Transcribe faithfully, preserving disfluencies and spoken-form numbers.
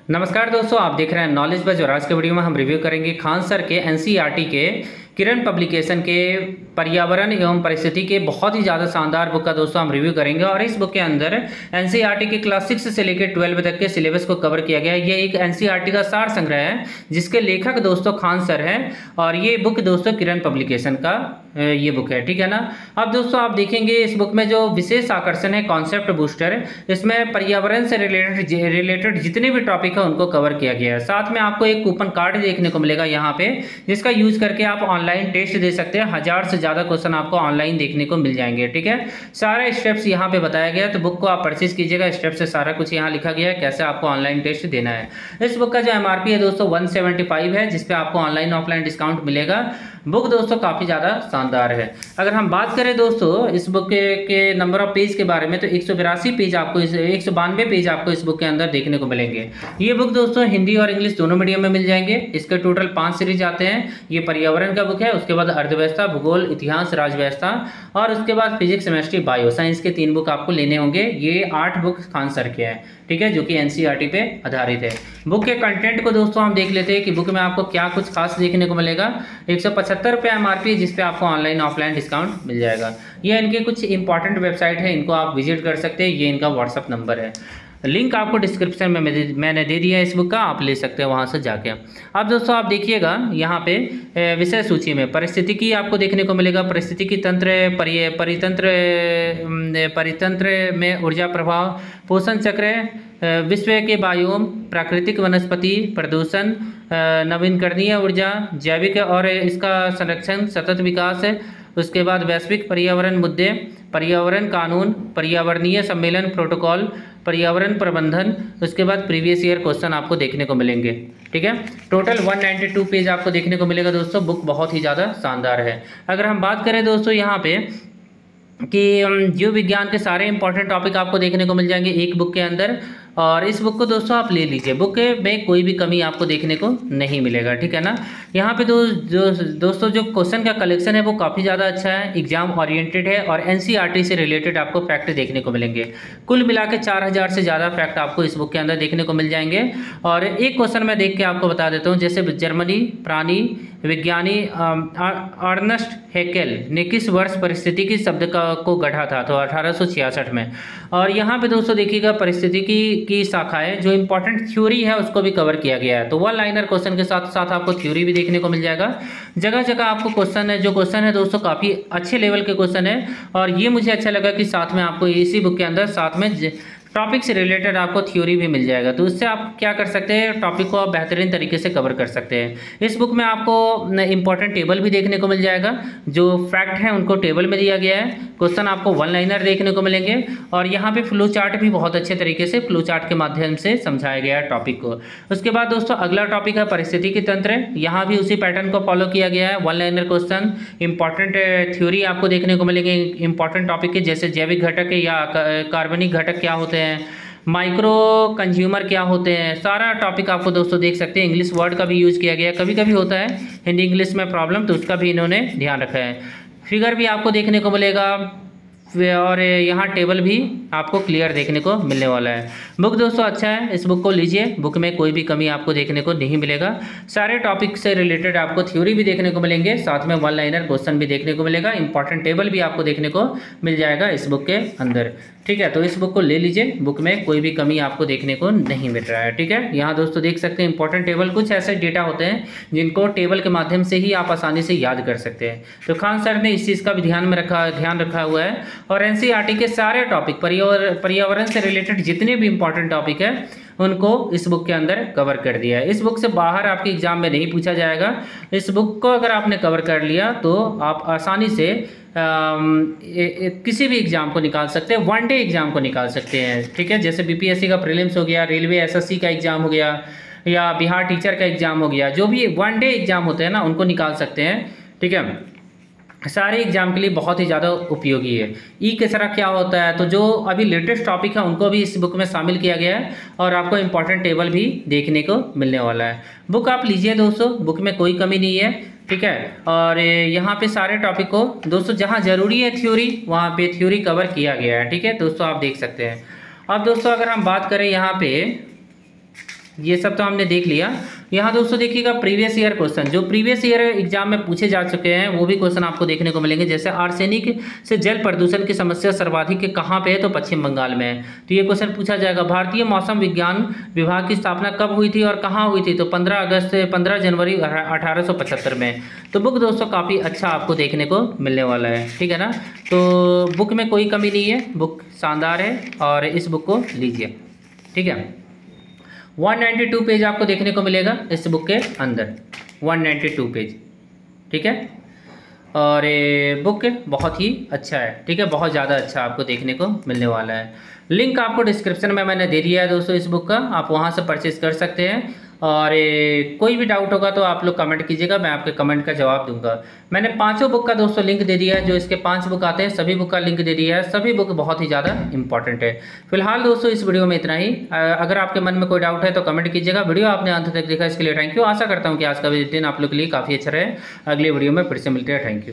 नमस्कार दोस्तों, आप देख रहे हैं नॉलेज बज और आज के वीडियो में हम रिव्यू करेंगे खान सर के एनसीईआरटी के किरण पब्लिकेशन के पर्यावरण एवं परिस्थिति के बहुत ही ज़्यादा शानदार बुक का दोस्तों हम रिव्यू करेंगे। और इस बुक के अंदर एनसीईआरटी के क्लास सिक्स से लेकर ट्वेल्व तक के सिलेबस को कवर किया गया है। ये एक एनसीईआरटी का सार संग्रह है जिसके लेखक दोस्तों खान सर हैं और ये बुक दोस्तों किरण पब्लिकेशन का ये बुक है, ठीक है ना। अब दोस्तों आप देखेंगे इस बुक में जो विशेष आकर्षण है कॉन्सेप्ट बूस्टर, इसमें पर्यावरण से रिलेटेड रिलेटेड जितने भी टॉपिक है उनको कवर किया गया है। साथ में आपको एक कूपन कार्ड देखने को मिलेगा यहाँ पे जिसका यूज करके आप ऑनलाइन टेस्ट दे सकते हैं। हजार से ज्यादा क्वेश्चन आपको ऑनलाइन देखने को मिल जाएंगे, ठीक है। सारे स्टेप्स यहाँ पे बताया गया है, तो बुक को आप परचेज कीजिएगा। स्टेप से सारा कुछ यहाँ लिखा गया है कैसे आपको ऑनलाइन टेस्ट देना है। इस बुक का जो एमआरपी है दोस्तों वन सेवेंटी फाइव है, जिसपे आपको ऑनलाइन ऑफलाइन डिस्काउंट मिलेगा। बुक दोस्तों काफी ज्यादा शानदार है। अगर हम बात करें दोस्तों इस बुक के, के नंबर ऑफ पेज के बारे में, तो एक सौ बिरासी पेज आपको इस एक सौ बानवे पेज आपको इस बुक के अंदर देखने को मिलेंगे। ये बुक दोस्तों हिंदी और इंग्लिश दोनों मीडियम में मिल जाएंगे। इसके टोटल पांच सीरीज आते हैं। ये पर्यावरण का बुक है, उसके बाद अर्थव्यवस्था, भूगोल, इतिहास, राजव्यवस्था और उसके बाद फिजिक्स, केमिस्ट्री, बायो साइंस के तीन बुक आपको लेने होंगे। ये आठ बुक खान सर के हैं, ठीक है, जो कि एनसीईआरटी पे आधारित है। बुक के कंटेंट को दोस्तों हम देख लेते हैं कि बुक में आपको क्या कुछ खास देखने को मिलेगा। एक सौ पचहत्तर रुपये एमआरपी, जिस पे आपको ऑनलाइन ऑफलाइन डिस्काउंट मिल जाएगा। ये इनके कुछ इंपॉर्टेंट वेबसाइट है, इनको आप विजिट कर सकते हैं। ये इनका व्हाट्सअप नंबर है, लिंक आपको डिस्क्रिप्शन में मैंने दे दिया है इस बुक का, आप ले सकते हैं वहाँ से जाके। अब दोस्तों आप देखिएगा यहाँ पे विषय सूची में परिस्थितिकी आपको देखने को मिलेगा। परिस्थितिकी तंत्र, परि परितंत्र परितंत्र में ऊर्जा प्रभाव, पोषण चक्र, विश्व के बायोम, प्राकृतिक वनस्पति, प्रदूषण, नवीनकरणीय ऊर्जा, जैविक और इसका संरक्षण, सतत विकास है। उसके बाद वैश्विक पर्यावरण मुद्दे, पर्यावरण कानून, पर्यावरणीय सम्मेलन प्रोटोकॉल, पर्यावरण प्रबंधन। उसके बाद प्रीवियस ईयर क्वेश्चन आपको देखने को मिलेंगे, ठीक है। टोटल एक सौ बानवे पेज आपको देखने को मिलेगा दोस्तों। बुक बहुत ही ज़्यादा शानदार है। अगर हम बात करें दोस्तों यहाँ पे कि जीव विज्ञान के सारे इंपॉर्टेंट टॉपिक आपको देखने को मिल जाएंगे एक बुक के अंदर। और इस बुक को दोस्तों आप ले लीजिए, बुक में कोई भी कमी आपको देखने को नहीं मिलेगा, ठीक है ना। यहाँ पे दो जो दोस्तों जो क्वेश्चन का कलेक्शन है वो काफ़ी ज़्यादा अच्छा है, एग्जाम ओरिएंटेड है और एनसीईआरटी से रिलेटेड आपको फैक्ट देखने को मिलेंगे। कुल मिला के चार हज़ार से ज़्यादा फैक्ट आपको इस बुक के अंदर देखने को मिल जाएंगे। और एक क्वेश्चन मैं देख के आपको बता देता हूँ, जैसे जर्मनी प्राणी विज्ञानी अर्नस्ट हैकेल ने किस वर्ष परिस्थिति की शब्द का को गढ़ा था, तो अठारह सौ छियासठ में। और यहाँ पे दोस्तों देखिएगा परिस्थिति की की शाखाएं जो इंपॉर्टेंट थ्योरी है उसको भी कवर किया गया है। तो वन लाइनर क्वेश्चन के साथ साथ आपको थ्योरी भी देखने को मिल जाएगा। जगह जगह आपको क्वेश्चन है, जो क्वेश्चन है दोस्तों काफ़ी अच्छे लेवल के क्वेश्चन है। और ये मुझे अच्छा लगा कि साथ में आपको इसी बुक के अंदर साथ में टॉपिक से रिलेटेड आपको थ्योरी भी मिल जाएगा। तो उससे आप क्या कर सकते हैं, टॉपिक को आप बेहतरीन तरीके से कवर कर सकते हैं। इस बुक में आपको इंपॉर्टेंट टेबल भी देखने को मिल जाएगा, जो फैक्ट है उनको टेबल में दिया गया है। क्वेश्चन आपको वन लाइनर देखने को मिलेंगे और यहाँ पे फ्लो चार्ट भी बहुत अच्छे तरीके से फ्लो चार्ट के माध्यम से समझाया गया है टॉपिक को। उसके बाद दोस्तों अगला टॉपिक है परिस्थितिकी तंत्र। यहाँ भी उसी पैटर्न को फॉलो किया गया है। One liner question, important theory आपको देखने को मिलेंगे इंपॉर्टेंट टॉपिक के, जैसे जैविक घटक या कार्बनिक घटक क्या होते हैं, माइक्रो कंज्यूमर क्या होते हैं, सारा टॉपिक आपको दोस्तों देख सकते हैं। इंग्लिश वर्ड का भी यूज़ किया गया है, कभी कभी होता है हिंदी इंग्लिश में प्रॉब्लम, तो उसका भी इन्होंने ध्यान रखा है। फिगर भी आपको देखने को मिलेगा और यहाँ टेबल भी आपको क्लियर देखने को मिलने वाला है। बुक दोस्तों अच्छा है, इस बुक को लीजिए। बुक में कोई भी कमी आपको देखने को नहीं मिलेगा। सारे टॉपिक से रिलेटेड आपको थ्योरी भी देखने को मिलेंगे, साथ में वन लाइनर क्वेश्चन भी देखने को मिलेगा, इंपॉर्टेंट टेबल भी आपको देखने को मिल जाएगा इस बुक के अंदर, ठीक है। तो इस बुक को ले लीजिए, बुक में कोई भी कमी आपको देखने को नहीं मिल रहा है, ठीक है। यहाँ दोस्तों देख सकते हैं इंपॉर्टेंट टेबल, कुछ ऐसे डेटा होते हैं जिनको टेबल के माध्यम से ही आप आसानी से याद कर सकते हैं। तो खान सर ने इस चीज़ का भी ध्यान में रखा ध्यान रखा हुआ है। और एनसीईआरटी के सारे टॉपिक पर्यावरण पर्यावरण से रिलेटेड जितने भी इंपॉर्टेंट टॉपिक है उनको इस बुक के अंदर कवर कर दिया है। इस बुक से बाहर आपके एग्जाम में नहीं पूछा जाएगा। इस बुक को अगर आपने कवर कर लिया तो आप आसानी से आ, ए, ए, किसी भी एग्जाम को निकाल सकते हैं, वन डे एग्जाम को निकाल सकते हैं, ठीक है। जैसे बीपीएससी का प्रीलिम्स हो गया, रेलवे एसएससी का एग्जाम हो गया या बिहार टीचर का एग्जाम हो गया, जो भी वन डे एग्जाम होते हैं ना उनको निकाल सकते हैं, ठीक है। सारे एग्जाम के लिए बहुत ही ज़्यादा उपयोगी है। ई कचरा क्या होता है, तो जो अभी लेटेस्ट टॉपिक है उनको भी इस बुक में शामिल किया गया है और आपको इंपॉर्टेंट टेबल भी देखने को मिलने वाला है। बुक आप लीजिए दोस्तों, बुक में कोई कमी नहीं है, ठीक है। और यहाँ पे सारे टॉपिक को दोस्तों जहाँ जरूरी है थ्योरी वहाँ पे थ्योरी कवर किया गया है, ठीक है दोस्तों, आप देख सकते हैं। अब दोस्तों अगर हम बात करें यहाँ पे ये सब तो हमने देख लिया। यहाँ दोस्तों देखिएगा प्रीवियस ईयर क्वेश्चन, जो प्रीवियस ईयर एग्जाम में पूछे जा चुके हैं वो भी क्वेश्चन आपको देखने को मिलेंगे। जैसे आर्सेनिक से जल प्रदूषण की समस्या सर्वाधिक कहाँ पे है, तो पश्चिम बंगाल में है। तो ये क्वेश्चन पूछा जाएगा। भारतीय मौसम विज्ञान विभाग की स्थापना कब हुई थी और कहाँ हुई थी, तो पंद्रह अगस्त पंद्रह जनवरी अठारह सौ पचहत्तर में। तो बुक दोस्तों काफ़ी अच्छा आपको देखने को मिलने वाला है, ठीक है ना। तो बुक में कोई कमी नहीं है, बुक शानदार है और इस बुक को लीजिए, ठीक है। एक सौ बानवे पेज आपको देखने को मिलेगा इस बुक के अंदर, एक सौ बानवे पेज, ठीक है। और ये बुक बहुत ही अच्छा है, ठीक है, बहुत ज़्यादा अच्छा आपको देखने को मिलने वाला है। लिंक आपको डिस्क्रिप्शन में मैंने दे दिया है दोस्तों इस बुक का, आप वहाँ से परचेज कर सकते हैं। और ये कोई भी डाउट होगा तो आप लोग कमेंट कीजिएगा, मैं आपके कमेंट का जवाब दूंगा। मैंने पांचों बुक का दोस्तों लिंक दे दिया है, जो इसके पांच बुक आते हैं सभी बुक का लिंक दे दिया है। सभी बुक बहुत ही ज़्यादा इंपॉर्टेंट है। फिलहाल दोस्तों इस वीडियो में इतना ही। अगर आपके मन में कोई डाउट है तो कमेंट कीजिएगा। वीडियो आपने अंत तक देखा इसके लिए थैंक यू। आशा करता हूँ कि आज का दिन आप लोग के लिए काफ़ी अच्छा रहे। अगली वीडियो में फिर से मिलते हैं, थैंक यू।